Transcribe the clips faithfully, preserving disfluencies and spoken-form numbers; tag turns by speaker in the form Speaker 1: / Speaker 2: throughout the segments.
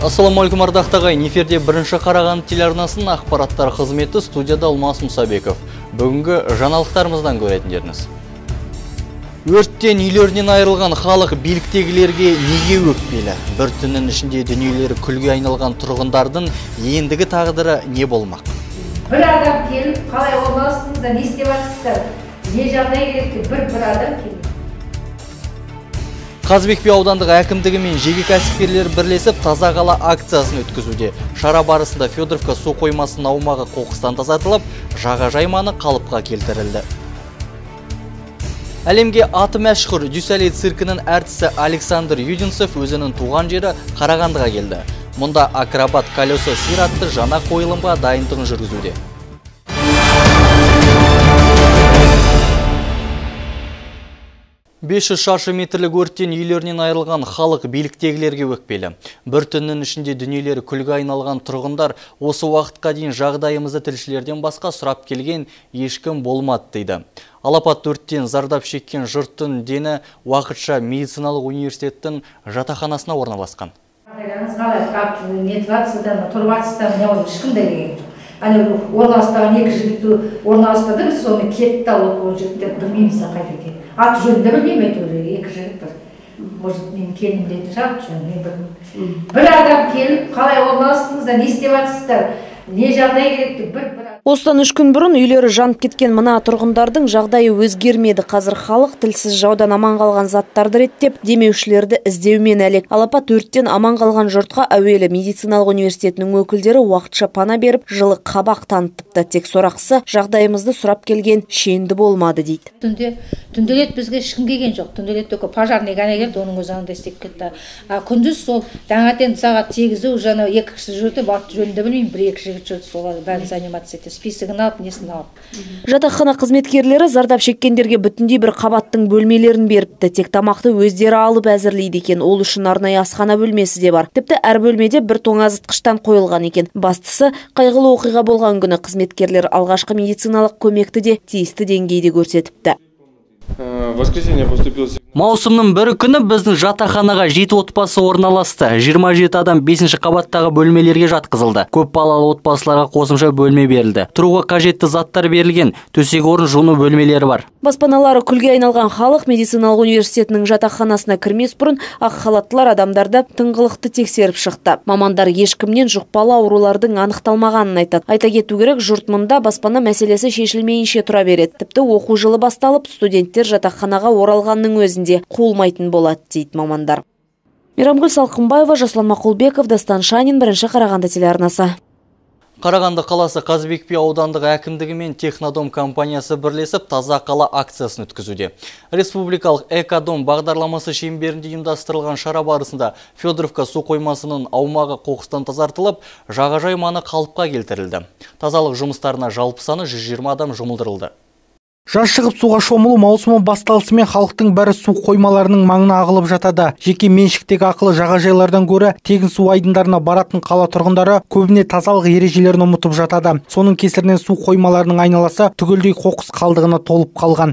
Speaker 1: Ассаламалейкум ардақты ағайын, эфирде бірінші Қарағанды телеарнасының ақпараттар қызметі, студияда Алмас Мұсабеков. Бүгінгі жаңалықтарымыздан көретіндеріңіз. Өрттен үйлерінен айырылған халық биліктегілерге неге өкпелі? Бір түннің ішінде дүниелері күлге айналған тұрғындардың ендігі тағдыры не болмақ?
Speaker 2: Бір адам келіп, қалай орналастыңызда, не істеп жатсыздар? Не жағдай керек? бір-бір адам келіп.
Speaker 1: Қазыбек би аудандық әкімдігі мен жеке кәсіпкерлер бірлесіп таза қала акциясын өткізуде. Шара барысында Федоровка су қоймасының аумағы қоқыстан тазартылып, жағажай маңы қалыпқа келтірілді. Әлемге аты мәшһүр Дюсалей циркінің әртісі Александр Юдинцев өзінің туған жері Қарағандыға келді. Мұнда акробат колесо сир атты жаңа қойылымға дайындығын жүргізуде. бес жүз шаршы метрлік өрттен үйлерінен айырылған халық биліктегілерге өкпелі. Бір түннің ішінде дүниелері күлге айналған тұрғындар осы уақытқа дейін жағдайымызды тілшілерден басқа сұрап келген ешкім болмады дейді. Алапат өрттен зардап шеккен жұрттың дені уақытша медициналық университеттің жатақханасына орналасқан.
Speaker 2: Орналастаған екі жігітті орналастырды, біз соны кетті алып, ол жігіттер білмейміз қайда екен. Аты жөнді білмеймін әйтеуір, екі жігіт бір. Может, мен келін дейтін шығар, мен білмеймін. Бір адам келіп, қалай орналастыңыздар, не істеп жатсыздар, не жағдай керекті, бір-бір.
Speaker 3: Осыдан үш күн бұрын үйлері жанып кеткен мына тұрғындардың жағдайы өзгермеді. Қазір халық тілсіз жаудан аман қалған заттарды реттеп, демеушілерді іздеумен әлек. Алапат өрттен аман қалған жұртқа әуелі медициналық университетінің өкілдері уақытша пана беріп, жылы қабақ танытыпты. Тек сорақысы жағдайымызды сұрап келген шенді болмады дейді.
Speaker 2: Түнде түнделет бізге ешкім келген жоқ. Түнделет төкі пожарный ғана келді, оның өз аңда істеп кетті. Күндіз сол таңертең сағат сегізде уже екі кісі жүрді, барды жөнінде білмеймін, бір екі жігіт жүрді, солар бәрін занимация етті. Списігін алып, несін алып.
Speaker 3: Жатақхана қызметкерлері зардап шеккендерге бүтіндей бір қабаттың бөлмелерін беріпті. Тек тамақты өздері алып әзірлейді екен. Ол үшін арнайы асхана бөлмесі де бар. Тіпті әр бөлмеде бір тоңазытқыштан қойылған екен. Бастысы, қайғылы оқиға болған күні қызметкерлер алғашқы медициналық көмекті де тиісті деңгейде көрсетіпті.
Speaker 1: Маусымның бір күні біздің жатақханаға жеті отбасы орналасты. жиырма жеті адам бесінші қабаттағы бөлмелерге жатқызылды. Көп балалы отбасыларға қосымша бөлме берілді. Тұруға қажетті заттар берілген, төсек орын жуыну бөлмелері бар.
Speaker 3: Баспаналары күлге айналған халық медициналық университетінің жатақханасына кірмес бұрын ақ халаттылар адамдарды тыңғылықты тексеріп шықты. Мамандар ешкімнен жұқпалы аурулардың анықталмағанын айтады. Айта кету керек, жұрт мұнда баспана мәселесі шешілмейінше тұра береді. Тіпті оқу жылы басталып, студенттер жатақханаға оралғанның өзінде қуылмайтын болады дейді мамандар. Мейрамгүл Салқынбаева, Жасұлан Мақұлбеков, Дастан Шанин, бірінші Қарағанды телеарнасы.
Speaker 1: Қарағанды қаласы Қазыбек би аудандық әкімдігі мен Технодом компаниясы бірлесіп таза қала акциясын өткізуде. Республикалық Экодом бағдарламасы шеңберінде ұйымдастырылған шара барысында Федоровка су қоймасының аумағы қоқыстан тазартылып, жағажай маңы қалыпқа келтірілді. Тазалық жұмыстарына жалпы саны жүз жиырма адам жұмылдырылды.
Speaker 4: Жаз шығып суға шомылу маусымы басталысымен халықтың бәрі су қоймаларының маңына ағылып жатады. Жеке меншіктегі ақылы жағажайлардан гөрі тегін су айдындарына баратын қала тұрғындары көбіне тазалық ережелерін ұмытып жатады. Соның кесірінен су қоймаларының айналасы түгелдей қоқыс қалдығына толып қалған.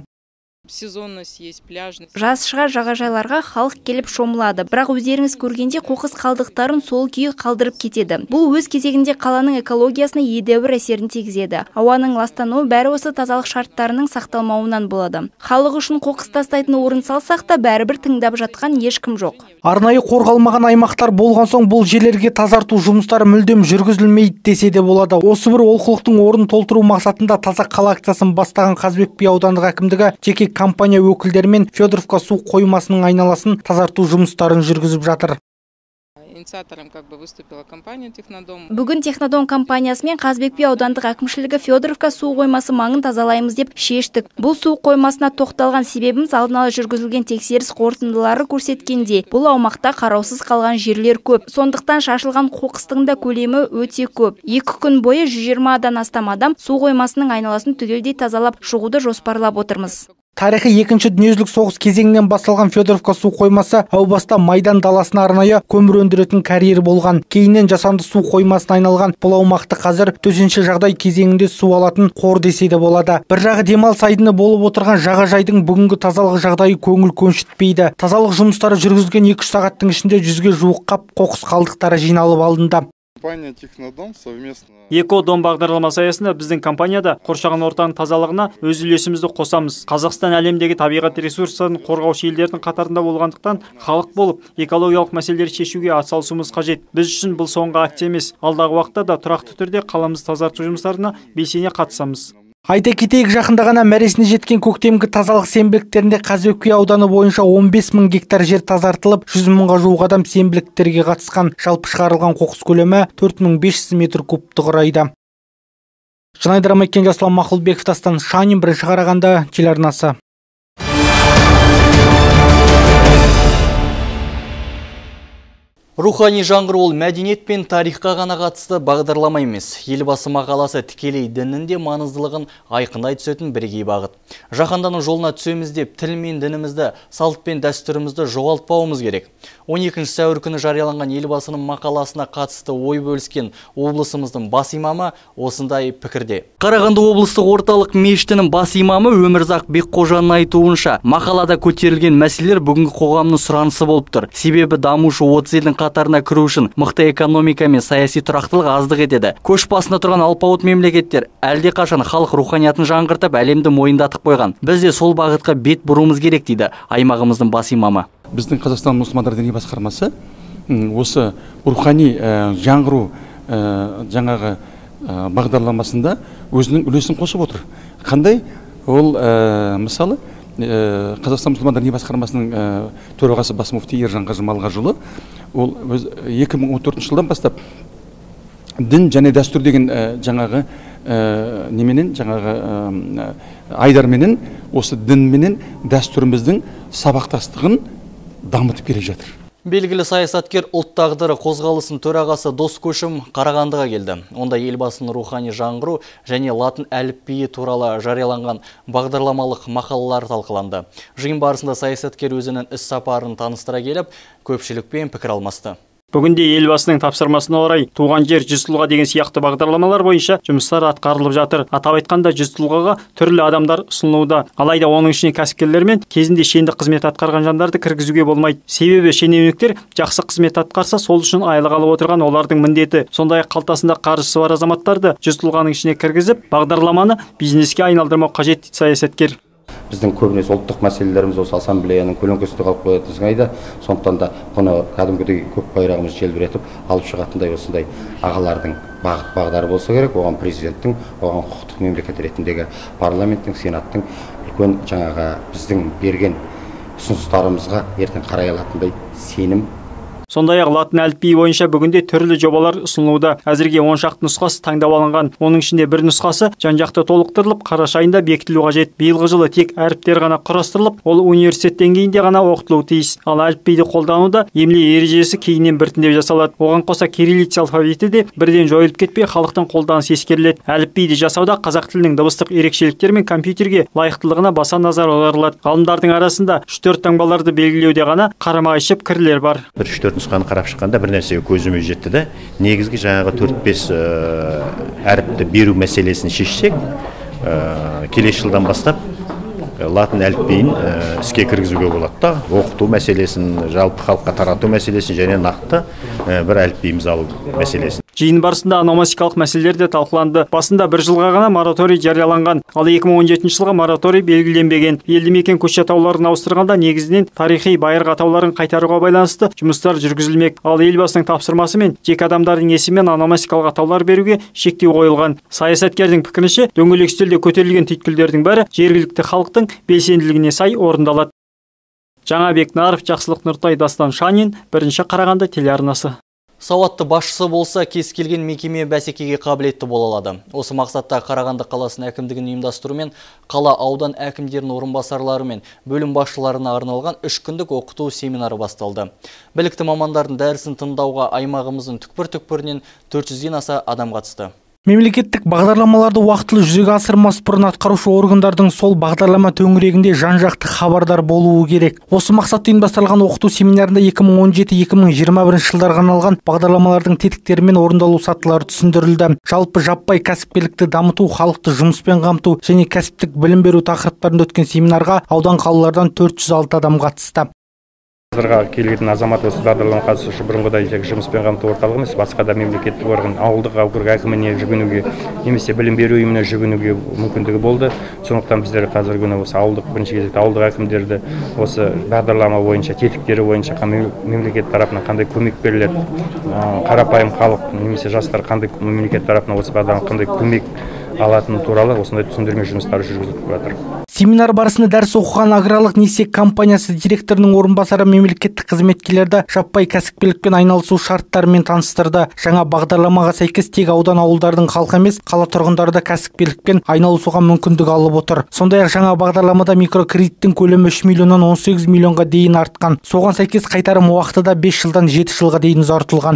Speaker 5: Жаз шыға жағажайларға халық келіп шомылады, бірақ өздеріңіз көргенде қоқыс қалдықтарын сол күйі қалдырып кетеді. Бұл өз кезегінде қаланың экологиясына едәуір әсерін тигізеді. Ауаның ластануы бәрі осы тазалық шарттарының сақталмауынан болады. Халық үшін қоқыс тастайтын орын салсақ та бәрібір тыңдап жатқан ешкім жоқ.
Speaker 4: Арнайы қорғалмаған аймақтар болған соң бұл жерлерге тазарту жұмыстары мүлдем жүргізілмейді десе де болады. Осы бір олқылықтың орнын толтыру мақсатында таза қала акциясын бастаған Қазыбек би аудандық әкімдігі жеке компания өкілдерімен Федоровка су қоймасының айналасын тазарту жұмыстарын жүргізіп жатыр.
Speaker 5: Бүгін Технодом компаниясы мен Қазыбек би аудандық әкімшілігі Федоровка су қоймасы маңын тазалаймыз деп шештік. Бұл су қоймасына тоқталған себебіміз алдын ала жүргізілген тексеріс қорытындылары көрсеткенде, бұл аумақта қараусыз қалған жерлер көп. Сондықтан шашылған қоқыстың да көлемі өте көп. Екі күн бойы жүз жиырмадан астам адам су қоймасының айналасын түгелдей тазалап шығуды жоспарлап отырмыз.
Speaker 4: Тарихи екінші дүниежүзілік соғыс кезеңінен басталған Федоровка су қоймасы әу баста Майдан даласына арнайы көмір өндіретін карьер болған. Кейіннен жасанды су қоймасына айналған бұл аумақты қазір төтенше жағдай кезеңінде су алатын қор десе де болады. Bir жағы демалыс айдыны болып отырған жағажайдың бүгінгі тазалық жағдайы көңіл көншітпейді. Тазалық жұмыстары жүргізілген екі үш сағаттың ішінде жүзге жуық қап қоқыс қалдықтары жиналып алынды.
Speaker 6: Компания Технодом совместно
Speaker 7: Экодом бағдарламасы аясында біздің компанияда қоршаған ортаның тазалығына өз үлесімізді қосамыз. Қазақстан әлемдегі табиғат ресурстарын қорғаушы елдердің қатарында болғандықтан, халық болып экологиялық мәселелерді шешуге атсалысуымыз қажет. Біз үшін бұл соңғы акция емес. Алдағы уақытта да тұрақты түрде қаламызды тазарту жұмыстарына белсене қатысамыз.
Speaker 4: Айта кетейік, жақында ғана мәресіне жеткен көктемгі тазалық сенбіліктерінде Қазыбек би ауданы бойынша он бес мың гектар жер тазартылып, жүз мыңға жуық адам сенбіліктерге қатысқан. Жалпы шығарылған қоқыс көлемі төрт мың бес жүз метр кубты құрайды. Жанайдар Амеккен, Жасұлан Мақұлбеков, Дастан Шанин, Бірінші Қарағанды телеарнасы.
Speaker 1: Рухани жаңғыру ол мәдениет пен тарихқа ғана қатысты бағдарлама емес. Елбасы мақаласы тікелей діннің де маңыздылығын айқындай түсетін бірегей бағыт. Жаһандану жолына түсеміз деп тіл мен дінімізді, салт пен дәстүрімізді жоғалтпауымыз керек. он екінші сәуір күні жарияланған елбасының мақаласына қатысты ой бөліскен облысымыздың бас имамы осындай пікірде. Қарағанды облыстық орталық мешітінің бас имамы Өмірзақ Бекқожаның айтуынша, мақалада көтерілген мәселелер бүгінгі қоғамның сұранысы болып тұр. Себебі дамушы отыз елдің қатарына кіру үшін мықты экономика мен саяси тұрақтылық аздық етеді. Көш басында тұрған алпауыт мемлекеттер әлде қашан халық руханиятын жаңғыртып, әлемді мойындатып қойған. Біз де сол бағытқа бет бұруымыз керек дейді аймағымыздың бас имамы.
Speaker 8: Біздің Қазақстан мұсылмандар діни басқармасы осы рухани жаңғыру жаңағы бағдарламасында өзінің үлесін қосып отыр. Қандай? Ол мысалы Қазақстан мұсылмандар діни басқармасының төрағасы бас муфти Ержан Қажы Малғажыұлы, ол екі мың он төртінші жылдан бастап дін және дәстүр деген жаңағы неменен, жаңағы айдарменен, осы дін менен дәстүріміздің сабақтастығын дамытып келе жатыр.
Speaker 1: Белгілі саясаткер ұлт тағдыры қозғалысын төрағасы Дос Көшім Қарағандыға келді. Онда елбасының рухани жаңғыру және латын әліпбиі туралы жарияланған бағдарламалық мақалалар талқыланды. Жиын барысында саясаткер өзінің іс сапарын таныстыра келіп, көпшілікпен пікір алмасты.
Speaker 7: Бүгінде елбасының тапсырмасына орай туған жер жүз тұлға деген сияқты бағдарламалар бойынша жұмыстар атқарылып жатыр. Атап айтқанда жүз тұлғаға түрлі адамдар ұсынылуда. Алайда оның ішіне кәсіпкерлер мен кезінде шенді қызмет атқарған жандарды кіргізуге болмайды. Себебі шенеуніктер жақсы қызмет атқарса, сол үшін айлық алып отырған олардың міндеті. Сондай-ақ қалтасында қаржысы бар азаматтарды жүз тұлғаның ішіне кіргізіп, бағдарламаны бизнеске айналдырмау қажет дейді саясаткер.
Speaker 9: Біздің көбінесе ұлттық мәселелеріміз осы ассамблеяның көлеңкесінде қалып қоятын сыңайда, сондықтан да бұны кәдімгідей көк байрағымыз желбіретіп алып шығатындай осындай ағалардың бағыт бағдары болса керек. Оған президенттің, оған құқықтық мемлекет ретіндегі парламенттің, сенаттың үлкен жаңағы біздің берген ұсыныстарымызға ертең қарай алатындай сенім.
Speaker 7: Сондай-ақ латын әліпбиі бойынша бүгінде түрлі жобалар ұсынылуда. Әзірге он шақты нұсқасы таңдап алынған. Оның ішінде бір нұсқасы жан-жақты толықтырылып, қараша айында бекітілу қажет. Биылғы жылы тек әріптер ғана құрастырылып, ол университет деңгейінде ғана оқытылуы тиіс. Ал әліпбиді қолдануда емле ережесі кейіннен біртіндеп жасалады. Оған қоса кириллица алфавиті де бірден жойылып кетпей, халықтың қолданысы ескеріледі. Әліпбиді жасауда қазақ тілінің дыбыстық ерекшеліктері мен компьютерге лайықтылығына баса назар аударылады. Ғалымдардың арасында үш төрт таңбаларды белгілеуде ғана қарама-қайшы пікірлер бар.
Speaker 10: Нұсқаны қарап шыққанда бір нәрсеге көзіме жетті де, негізгі жаңағы төрт бес әріпті беру мәселесін шешсек, келесі жылдан бастап латын әліпбиін іске кіргізуге болады да, оқыту мәселесін, жалпы халыққа тарату мәселесін және нақты бір әліпбиіміз алу мәселесін.
Speaker 7: Жиын барысында ономастикалық мәселелер де талқыланды. Басында бір жылға ғана мораторий жарияланған, ал екі мың он жетінші жылға мораторий белгіленбеген. Елді мекен көше атауларын ауыстырғанда негізінен тарихи байырғы атауларын қайтаруға байланысты жұмыстар жүргізілмек. Ал елбасының тапсырмасымен жеке адамдардың есімімен ономастикалық атаулар беруге шектеу қойылған. Саясаткердің пікірінше, дөңгелек үстелде көтерілген түйткілдердің бәрі жергілікті халықтың белсенділігіне сай орындалады. Жаңабек Наров, Жақсылық Нұртай, Дастан Шанин, Бірінші Қарағанды телеарнасы.
Speaker 1: Сауатты басшысы болса, кез келген мекеме бәсекеге қабілетті бола алады. Осы мақсатта Қарағанды қаласының әкімдігінің ұйымдастыруымен қала аудан әкімдерінің орынбасарлары мен бөлім басшыларына арналған үш күндік оқыту семинары басталды. Білікті мамандардың дәрісін тыңдауға аймағымыздың түкпір-түкпірінен төрт жүзден аса адам қатысты.
Speaker 4: Мемлекеттік бағдарламаларды уақытылы жүзеге асырмас бұрын атқарушы органдардың сол бағдарлама төңірегінде жан-жақты хабардар болуы керек. Осы мақсатта ұйымдастырылған оқыту семинарында екі мың он жеті - екі мың жиырма бірінші жылдарға арналған бағдарламалардың тетіктері мен орындалу сатылары түсіндірілді. Жалпы жаппай кәсіпкерлікті дамыту, халықты жұмыспен қамту және кәсіптік білім беру тақырыптарында өткен семинарға аудан қалалардан төрт жүз алты адам қатысты.
Speaker 11: Қазіргі келген азамат осы бағдарламаға қатысушы бұрынғыдай тек жұмыспен қамту орталығы емес, басқа да мемлекеттік орган, ауылдық округ әкіміне жүгінуге, немесе білім беру ұйымына жүгінуге мүмкіндігі болды. Сондықтан біздер қазіргі күні осы ауылдық бірінші кезекте ауылдық әкімдерді осы бағдарлама бойынша, тетіктері бойынша мемлекет тарапынан қандай көмек беріледі, қарапайым халық немесе жастар қандай мемлекет тарапынан осы бағдарламадан қандай көмек алатыны туралы осындай түсіндірме жұмыстары жүргізіліп жатыр.
Speaker 4: Семинар барысында дәріс оқыған аграрлық несие компаниясы директорының орынбасары мемлекеттік қызметкерлерді жаппай кәсіпкерлікпен айналысу шарттарымен таныстырды. Жаңа бағдарламаға сәйкес тек аудан ауылдардың халқы емес, қала тұрғындары да кәсіпкерлікпен айналысуға мүмкіндік алып отыр. Сондай-ақ жаңа бағдарламада микрокредиттің көлемі үш миллионнан он сегіз миллионға дейін артқан. Соған сәйкес қайтарым уақыты да бес жылдан жеті жылға дейін ұзартылған.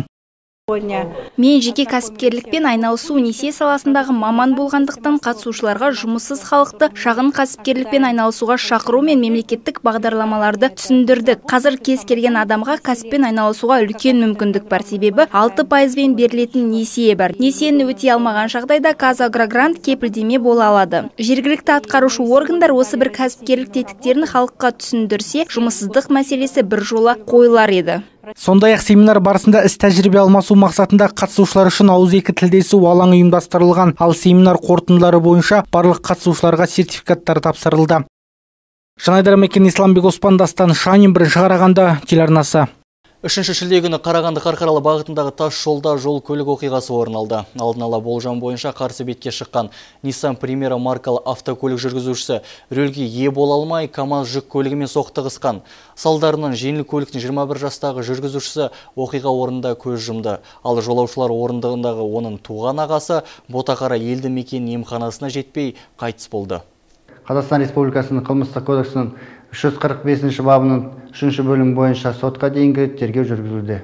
Speaker 5: Мен жеке кәсіпкерлікпен айналысу несие саласындағы маман болғандықтан қатысушыларға жұмыссыз халықты шағын кәсіпкерлікпен айналысуға шақыру мен мемлекеттік бағдарламаларды түсіндірдік. Қазір кез келген адамға кәсіппен айналысуға үлкен мүмкіндік бар, себебі алты пайызбен берілетін несие бар. Несиені өтей алмаған жағдайда Казагрогрант кепілдеме бола алады. Жергілікті атқарушы органдар осы бір кәсіпкерлік тетіктерін халыққа түсіндірсе, жұмыссыздық мәселесі бір жола қойылар еді.
Speaker 4: Сондай-ақ семинар барысында іс тәжірибе алмасу мақсатында қатысушылар үшін ауызекі тілдесу алаңы ұйымдастырылған, ал семинар қорытындылары бойынша барлық қатысушыларға сертификаттар тапсырылды. Жанайдар Мекен, Исламбек Оспан, Дастан Шанин, бірінші Қарағанды телеарнасы.
Speaker 1: Үшінші шілде күні Қарағанды Қарқаралы бағытындағы тас жолда жол көлік оқиғасы орын алды. Алдын ала болжам бойынша қарсы бетке шыққан Nissan Primera маркалы автокөлік жүргізушісі рөлге ие бола алмай, КамАЗ жүк көлігімен соқтығысқан. Салдарынан жеңіл көліктің жиырма бір жастағы жүргізушісі оқиға орнында көз жұмды. Ал жолаушылар орындығындағы оның туған ағасы Ботақара елді мекен емханасына жетпей қайтыс болды.
Speaker 12: Қазақстан Республикасының қылмыстық кодексінің үш жүз қырық бесінші бабының үшінші бөлімі бойынша сотқа дейінгі тергеу жүргізілуде.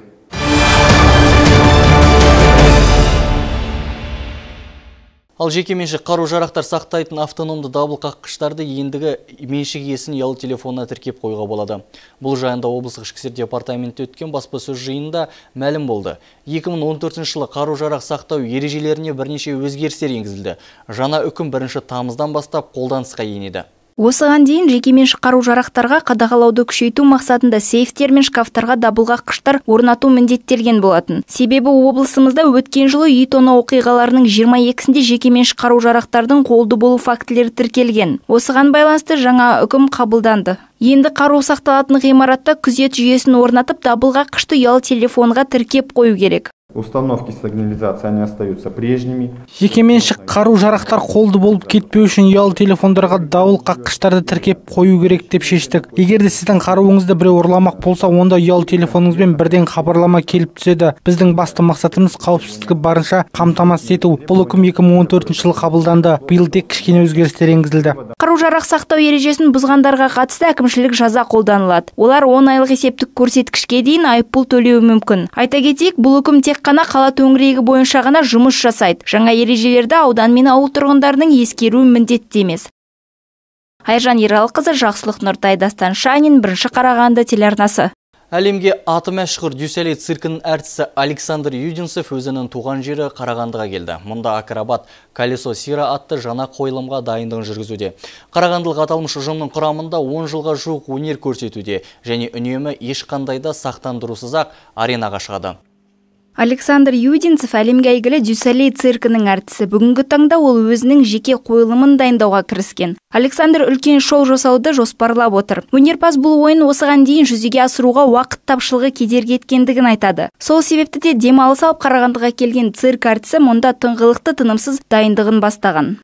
Speaker 1: Ал жекеменшік қару-жарақтар сақтайтын автономды дабыл қаққыштарды ендігі меншік иесін ұялы телефонына тіркеп қоюға болады. Бұл жайында облыстық ішкі істер департаменті өткен баспасөз жиынында мәлім болды. екі мың он төртінші жылы қару-жарақ сақтау ережелеріне бірнеше өзгерістер енгізілді. Жаңа үкім бірінші тамыздан бастап қолданысқа енеді.
Speaker 5: Осыған дейін жекеменшік қару-жарақтарға қадағалауды күшейту мақсатында сейфтер мен шкафтарға дабылғаққыштар орнату міндеттелген болатын. Себебі облысымызда өткен жылы үй тонау оқиғаларының жиырма екісінде жекеменшік қару-жарақтардың қолды болу фактілері тіркелген. Осыған байланысты жаңа үкім қабылданды. Енді қару сақталатын ғимаратта күзет жүйесін орнатып, дабылғаққышты ұялы телефонға тіркеп қою керек.
Speaker 13: Установки сигнализации они остаются прежними.
Speaker 4: Жекеменшік қару-жарақтар қолды болып кетпеу үшін ұялы телефондарға дабыл қаққыштарды тіркеп қою керек деп шештік. Егер де сіздің қаруыңызды біреу ұрламақ болса, онда ұялы телефоныңызбен бірден хабарлама келіп түседі. Біздің басты мақсатымыз қауіпсіздікті барынша қамтамасыз ету. Бұл үкім екі мың он төртінші жылы қабылданды. Биыл тек кішкене өзгерістер енгізілді.
Speaker 5: Қару-жарақ сақтау ережесін бұзғандарға қатысты әкімшілік жаза қолданылады. Олар он айлық есептік көрсеткішке дейін айыппұл төлеуі мүмкін. Айта кетейік, бұл үкім тек қана қала төңірегі бойынша ғана жұмыс жасайды. Жаңа ережелерді аудан мен ауыл тұрғындарының ескеруі міндетті емес. Айжан Ералықызы, Жақсылық Нұртай, Дастан Шанин, бірінші Қарағанды телеарнасы.
Speaker 1: Әлемге аты мәшһүр Дюсалей циркінің әртісі Александр Юдинцев өзінің туған жері Қарағандыға келді. Мұнда акробат Колесо Сира атты жаңа қойылымға дайындығын жүргізуде. Қарағандылық аталмыш ұжымның құрамында он жылға жуық өнер көрсетуде және үнемі ешқандайда сақтандырусыз-ақ аренаға шығады.
Speaker 5: Александр Юдинцев әлемге әйгілі Дюсалей циркінің әртісі. Бүгінгі таңда ол өзінің жеке қойылымын дайындауға кіріскен. Александр үлкен шоу жасауды жоспарлап отыр. Өнерпаз бұл ойын осыған дейін жүзеге асыруға уақыт тапшылығы кедергі еткендігін айтады. Сол себепті де демалыс алып Қарағандыға келген цирк әртісі мұнда тыңғылықты тынымсыз дайындығын бастаған.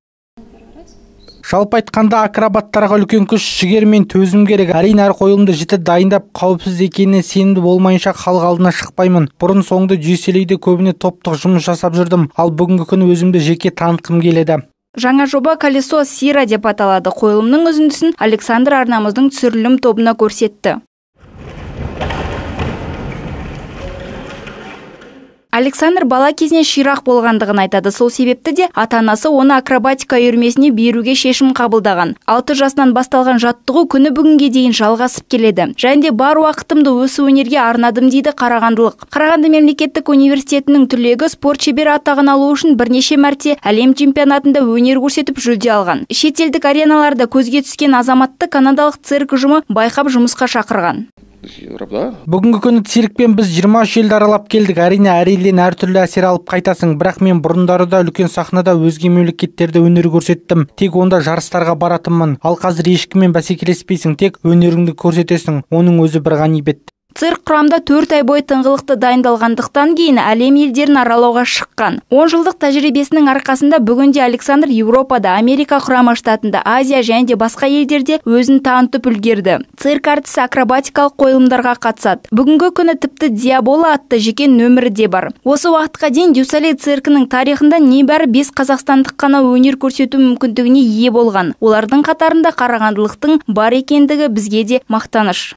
Speaker 4: Жалпы айтқанда акробаттарға үлкен күш, жігер мен төзім керек. Әрине әр қойылымды жіті дайындап, қауіпсіз екеніне сенімді болмайынша халық алдына шықпаймын. Бұрын соңды Дюсалейде көбіне топтық жұмыс жасап жүрдім, ал бүгінгі күні өзімді жеке танытқым келеді.
Speaker 5: Жаңа жоба Колесо Сира деп аталады. Қойылымның үзіндісін Александр арнамыздың түсірілім тобына көрсетті. Александр бала кезінен ширақ болғандығын айтады. Сол себепті де ата-анасы оны акробатика үйірмесіне беруге шешім қабылдаған. алты жасынан басталған жаттығу күні бүгінге дейін жалғасып келеді. Және де бар уақытымды осы өнерге арнадым дейді қарағандылық. Қарағанды мемлекеттік университетінің түлегі спорт шебері атағын алу үшін бірнеше мәрте әлем чемпионатында өнер көрсетіп жүлде алған. Шетелдік ареналарда көзге түскен азаматты канадалық цирк ұжымы байқап жұмысқа шақырған.
Speaker 4: Бүгінгі күні циркпен біз жиырма үш елді аралап келдік. Әрине әр елден әртүрлі әсер алып қайтасың, бірақ мен бұрындары да үлкен сахнада өзге мемлекеттерде өнер көрсеттім. Тек онда жарыстарға баратынмын. Ал қазір ешкіммен бәсекелеспейсің, тек өнеріңді көрсетесің. Оның өзі бір ғанибет.
Speaker 5: Цирк құрамда төрт ай бойы тыңғылықты дайындалғандықтан кейін әлем елдерін аралауға шыққан. он жылдық тәжірибесінің арқасында бүгінде Александр Еуропада, Америка құрама штатында, Азия және де басқа елдерде өзін танытып үлгерді. Цирк әртісі акробатикалық қойылымдарға қатысады. Бүгінгі күні тіпті Диабола атты жеке нөмірі де бар. Осы уақытқа дейін Дюсалей циркінің тарихында небәрі бес қазақстандық қана өнер көрсету мүмкіндігіне ие болған. Олардың қатарында қарағандылықтың бар екендігі бізге де мақтаныш.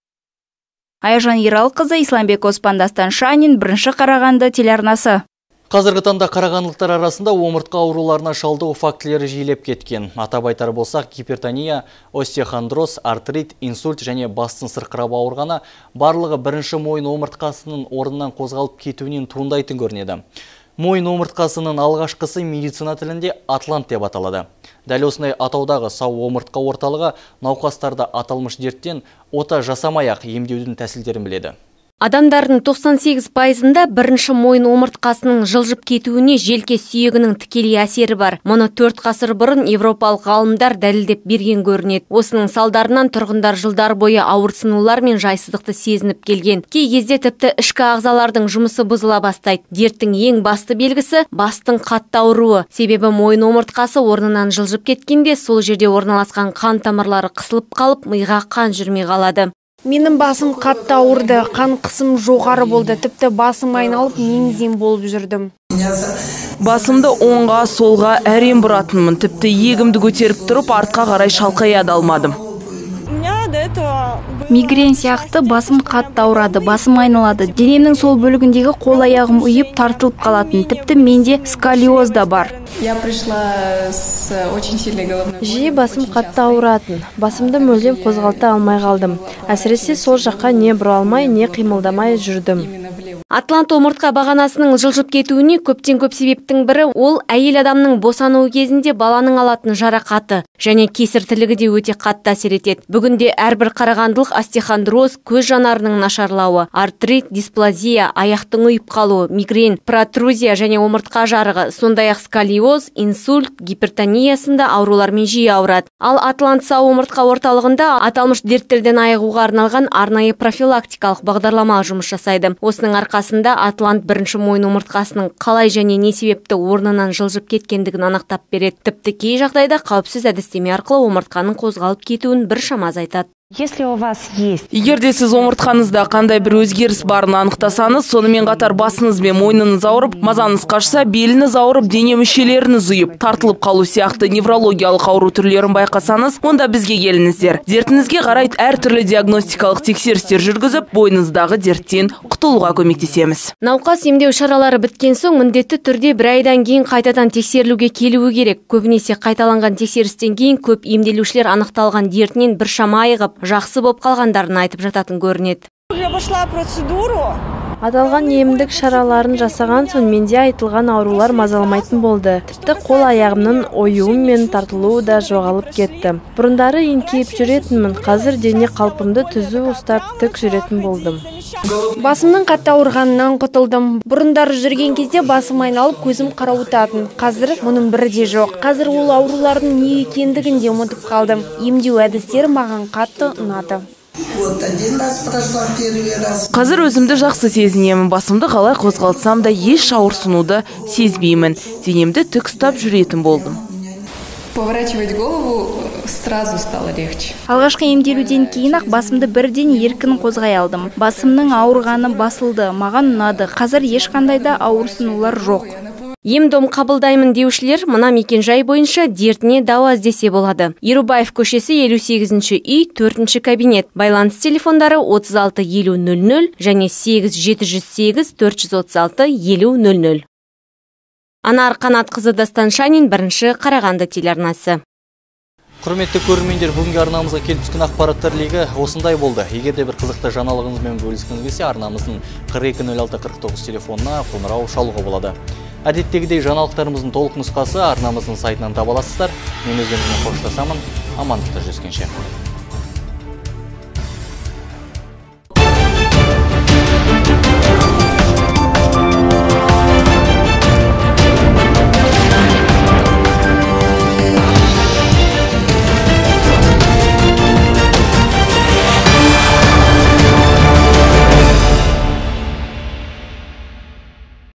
Speaker 5: Айжан Ералқызы, Исламбек Оспандастан Шанин, бірінші Қарағанды телеарнасы.
Speaker 1: Қазіргі таңда қарағандылықтар арасында омыртқа ауруларына шалдығу фактілері жиілеп кеткен. Атап айтар болсақ, гипертония, остеохондроз, артрит, инсульт және бастың сырқырап ауырғаны барлығы бірінші мойын омыртқасының орнынан қозғалып кетуінен туындайтын көрінеді. Мойын омыртқасының алғашқысы медицина тілінде атлант деп аталады. Дәл осындай атаудағы сау омыртқа орталығы науқастарды аталмыш дерттен ота жасамай-ақ емдеудің тәсілдерін біледі.
Speaker 3: Адамдардың тоқсан сегіз пайызында бірінші мойын омыртқасының жылжып кетуіне желке сүйегінің тікелей әсері бар. Мұны төрт ғасыр бұрын европалық ғалымдар дәлелдеп берген көрінеді. Осының салдарынан тұрғындар жылдар бойы ауырсынулар мен жайсыздықты сезініп келген. Кей кезде тіпті ішкі ағзалардың жұмысы бұзыла бастайды. Дерттің ең басты белгісі бастың қатты ауруы. Себебі мойын омыртқасы орнынан жылжып кеткенде сол жерде орналасқан қан тамырлары қысылып қалып, миға қан жүрмей қалады.
Speaker 14: Менің басым қатты ауырды, қан қысым жоғары болды, тіпті басым айналып меңзем болып жүрдім.
Speaker 15: Басымды оңға, солға әрем бұратынмын, тіпті егімді көтеріп тұрып, артқа қарай шалқая да алмадым.
Speaker 5: Мигрен сияқты басым қатты ауырады, басым айналады. Денемнің сол бөлігіндегі қол аяғым ұйып тартылып қалатын. Тіпті менде сколиоз да бар.
Speaker 14: Жиі басым қатты ауыратын. Басымды мүлдем қозғалта алмай қалдым. Әсіресе сол жаққа не бұра алмай, не қимылдамай жүрдім.
Speaker 3: Атлант омыртқа бағанасының жылжып кетуіне көптен көп себептің бірі ол әйел адамның босануы кезінде баланың алатын жарақаты және кесіртілігі де өте қатты әсер етеді. Бүгінде әрбір қарағандылық остеохондроз, көз жанарының нашарлауы, артрит, дисплазия, аяқтың ұйып қалуы, мигрен, протрузия және омыртқа жарығы, сондай-ақ сколиоз, инсульт, гипертония сынды аурулармен жиі ауырады. Ал Атлант сау омыртқа орталығында аталмыш дерттерден айығуға арналған арнайы профилактикалық бағдарлама жұмыс жасайды. Осының арқасында Атлант бірінші мойын омыртқасының қалай және не себепті орнынан жылжып кеткендігін анықтап береді. Тіпті кей жағдайда қауіпсіз әдістеме арқылы омыртқаның қозғалып кетуін біршама азайтады.
Speaker 14: Если у вас есть...
Speaker 15: Егерде сіз омыртқанызда қандай бір өзгеріс барын анықтасаңыз, сонымен қатар басыңыз бен мойныңыз ауырып, мазаңыз қашса, беліңіз ауырып, дене мүшелеріңіз ұйып, тартылып қалу сияқты неврологиялық ауру түрлерін байқасаңыз, онда бізге келіңіздер. Дертіңізге қарай әртүрлі диагностикалық тексерістер жүргізіп, бойыңыздағы дерттен құтылуға көмектесеміз.
Speaker 3: Науқас емдеу шаралары біткен соң міндетті түрде бір айдан кейін қайтадан тексерілуге келуі керек. Көбінесе қайталанған тексерістен кейін көп емделушілер анықталған дертінен біршама айығып, жақсы болып қалғандарын айтып жататын көрінеді.
Speaker 14: Аталған емдік шараларын жасаған соң менде айтылған аурулар мазаламайтын болды. Тіпті қол аяғымның ойуы мен тартылуы да жоғалып кетті. Бұрындары еңкейіп жүретінмін, қазір дене қалпымды түзу ұстап тік жүретін болдым. Басымның қатты ауырғанынан құтылдым. Бұрындары жүрген кезде басым айналып көзім қарауытатын. Қазір мұның бірі де жоқ. Қазір ол аурулардың не екендігін де ұмытып қалдым. Емдеу әдістері маған қатты ұнады.
Speaker 15: Қазір өзімді жақсы сезінемін. Басымды қалай қозғалтсам да еш ауырсынуды сезбеймін. Денемді тік ұстап жүретін болдым.
Speaker 16: Поворачивать голову сразу стало легче.
Speaker 5: Алғашқы емделуден кейін-ақ басымды бірден еркін қозғай алдым. Басымның ауырғаны басылды, маған ұнады. Қазір ешқандай да ауырсынулар жоқ.
Speaker 17: Ем-дом қабылдаймын деушілер мына мекенжай бойынша дертіне дауа іздесе болады. Ерубаев көшесі елу сегізінші үй, төртінші кабинет. Байланыс телефондары отыз алты елу нөл нөл және сегіз жеті жүз сегіз төрт жүз отыз алты елу нөл нөл. Анар Қанатқызы Дастаншанин, бірінші Қарағанды телеарнасы.
Speaker 1: Құрметті көрермендер, бүгінгі арнамызға келіп түскен ақпараттар легі осындай болды. Егер де бір қызықты жаңалығыңызбен бөліскіңіз келсе, арнамыздың қырық екі нөл алты қырық тоғыз телефонына қоңырау шалуға болады. Әдеттегідей жаңалықтарымыздың толық нұсқасы арнамыздың сайтынан таба аласыздар. Мен өздеріңізбен қоштасамын. Амандықта жүздескенше.